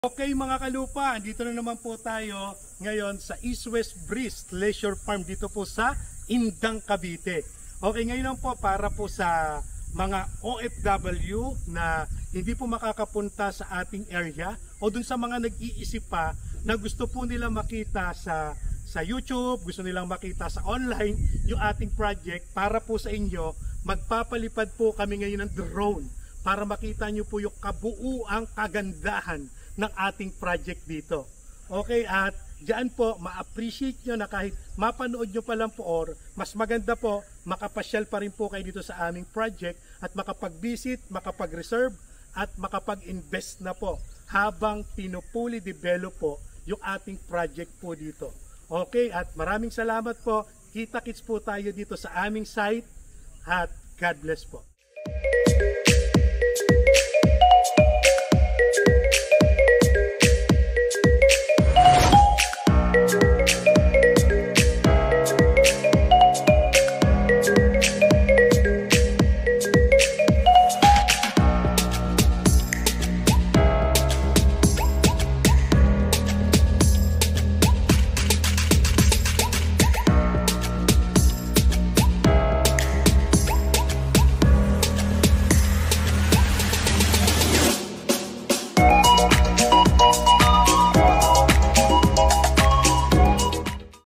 Okay mga kalupa, dito na naman po tayo ngayon sa East West Breeze Leisure Farm dito po sa Indang, Cavite. Okay, ngayon lang po para po sa mga OFW na hindi po makakapunta sa ating area o dun sa mga nag-iisip pa na gusto po nila makita sa YouTube, gusto nilang makita sa online yung ating project. Para po sa inyo, magpapalipad po kami ngayon ng drone para makita nyo po yung kabuuang kagandahan ng ating project dito. Okay, at diyan po ma-appreciate nyo na kahit mapanood nyo pa lang po or mas maganda po makapasyal pa rin po kayo dito sa aming project at makapag-visit, makapag-reserve at makapag-invest na po habang pinupuli develop po yung ating project po dito. Okay, at maraming salamat po. Kita-kits po tayo dito sa aming site at God bless po.